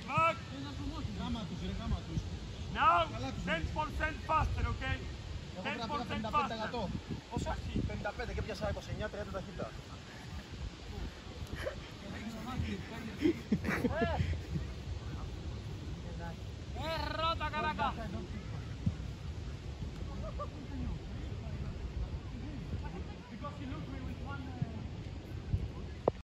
Back. Γάμα τους, ρε, γάμα τους. Now 10% faster, okay? 10% faster. Πόσο? 55 και πιάσα 29-30 ταχύτητα.